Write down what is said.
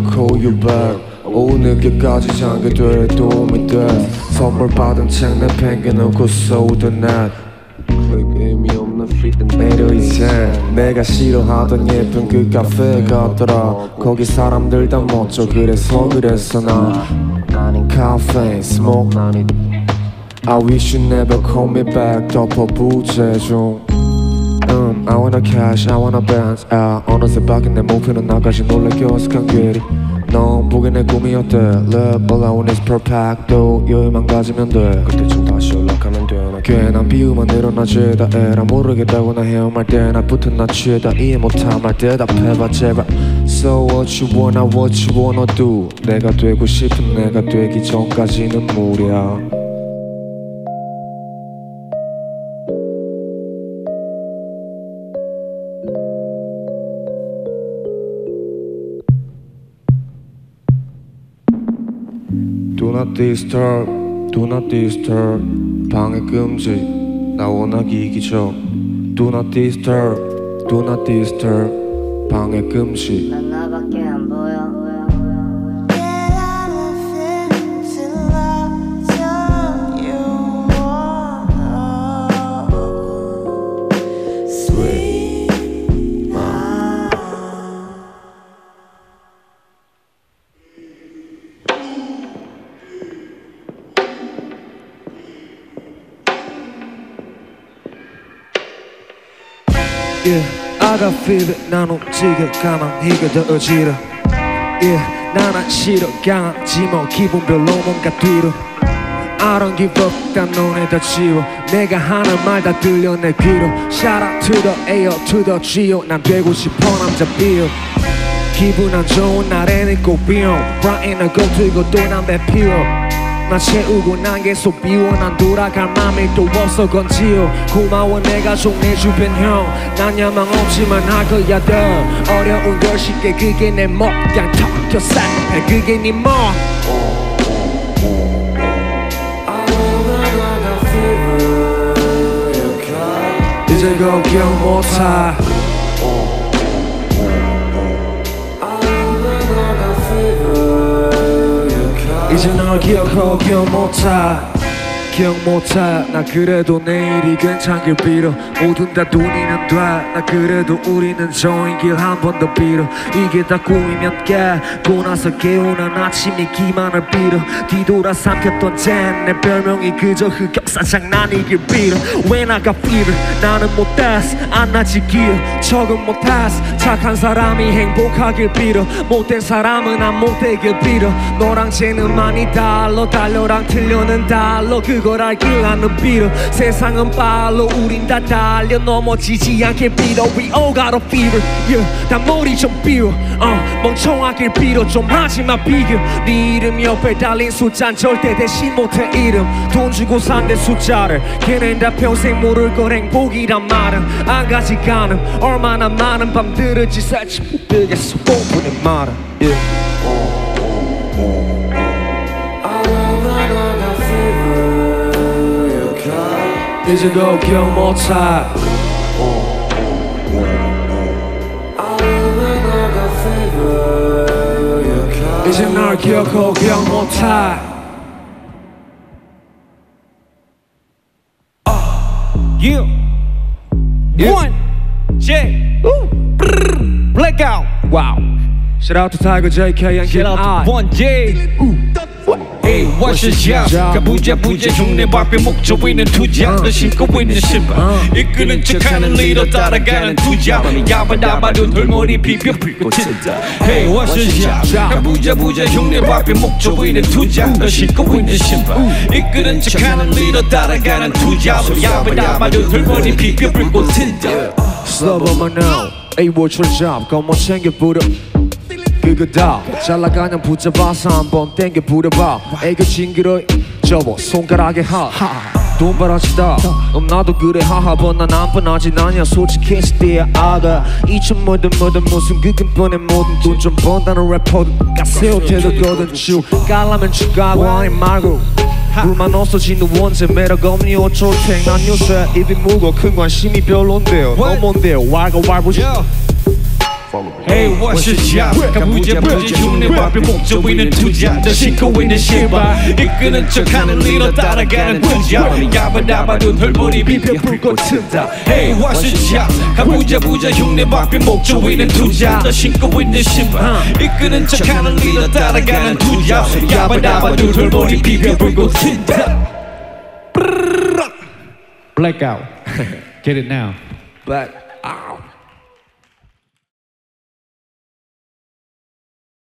call you back 오후 늦게까지 잠게 돼 도움이 돼 선물 받은 책 내팽개놓고 쏘던 날 의미 없는 feeling 내려 이제 내가 싫어하던 예쁜 그 카페 갔더라 거기 사람들 다 멋져 그래서 난 카페 smoke I wish you never call me back 덮어 부재중 I wanna cash, I wanna bounce out 어느새 바뀐 내 목표는 나까지 놀래켜 어색한 길이 넌 보기 내 꿈이었대 Love all I want is perfect 또 여유만 가지면 돼 그때쯤 다시 연락하면 되나 괜한 비유만 늘어나지 다 에라 모르겠다고 나 헤어말 때 나 붙은 나 취해다 이해 못한 말 대답해봐 제발 So what you wanna do 내가 되고 싶은 내가 되기 전까지는 무리야 Do not disturb, do not disturb 방해 금지 나 원하기 기적 Do not disturb, do not disturb 방해 금지 난 나밖에 안 보여 Yeah, I got fever 난 움직여 가만히가 더 어지러 Yeah, 난 싫어 강하지 뭐 기분 별로 뭔가 뒤로 I don't give up 난 너네 다 지워 내가 하는 말 다 들려 내 귀로 Shout out to the A up to the G요 난 되고 싶어 남자 비어 기분 안 좋은 날에는 꼭 비워 Brighten을 꼭 들고 또 담배 피워 나 채우고 난 계속 비워 난 돌아갈 맘이 또 없어 건지요 고마워 내가 좀 내 주변 형난 야망 없지만 할 거야 더 어려운 걸 쉽게 그게 내 목 그냥 턱 살 그게 네 뭐 이제 걱정 못해 이제 널 기억하고 기억 못해 나 그래도 내일이 괜찮길 빌어 모든 다 돈이면 돼나 그래도 우리는 좋은 길 한 번 더 빌어 이게 다 꿈이면 깨고 나서 깨우는 아침이 기만을 빌어 뒤돌아 삼켰던 젠 내 별명이 그저 흑역사 장난이길 빌어 When I got fever 나는 못했어 안 나지 기어 적응 못했어 착한 사람이 행복하길 빌어 못된 사람은 안 못되길 빌어 너랑 쟤는 많이 달러랑 틀려는 달러 그걸 알길 나는 빌어 세상은 발로 우린 다 달려 넘어지지 않게 빌어 We all got a fever yeah, 다 머리 좀 비워 멍청하길 빌어 좀 하지마 비교 네 이름 옆에 달린 숫자는 절대 대신 못해 이름 돈 주고 산 내 숫자를 걔넨 다 평생 모를 걸 행복이란 말은 안 가지가는 얼마나 많은 밤들을 지새치 못 들겠어 5분의 말은 yeah. 이제 걱정 못해 이제 날 기억하고 기억 못해 Yeah. One J Blackout Wow Shout out to Tiger JK and Shout out to One J Hey, what's your job? 부자 흉내 밟혀 목조 있는 투자 너 신고 있는 신발 이끄는 척하는 리더 따라가는 투자 야바다바도 돌머리 비벼 불고 튄다 Hey, what's your job? 부자 흉내 밟혀 목조 있는 투자 너 신고 있는 신발 이끄는 척하는 리더 따라가는 투자 야바다바도 돌머리 비벼 불고 튄다 Slow on now Hey, what's your job? come on 챙겨 부려 그거다 잘 나가면 붙잡아서 한번 땡겨 부려봐 애교 징그러 접어 손가락에 돈 벌어지다 나도 그래 하하번 난 안 뻔하지 나냐 솔직히 시대야 아가 2천 뭐든 무슨 그근뻔해 모든 돈 좀 번다는 래퍼든 가세요 태도거든 쭉 깔라면 추가하고 아니 말고 불만 없어지는 원체 매력 없니 어쩔 탱난 요새 입이 무거워 큰 관심이 별론데요 너 뭔데요 왈가왈부 Follow me Hey what's your job 가부자 흉내와 앞에 목조 위는 투자 더 신고 있는 신발 이끄는 척하는 리더 따라가는 투자 야바다바도 덜보리 비벼 불꽃 튼다 Hey what's your job 가부자 흉내와 앞에 목조 위는 투자 더 신고 있는 신발 이끄는 척하는 리더 따라가는 투자 야바다바도 덜보리 비벼 불꽃 튼다 Blackout. Get it now. Black out.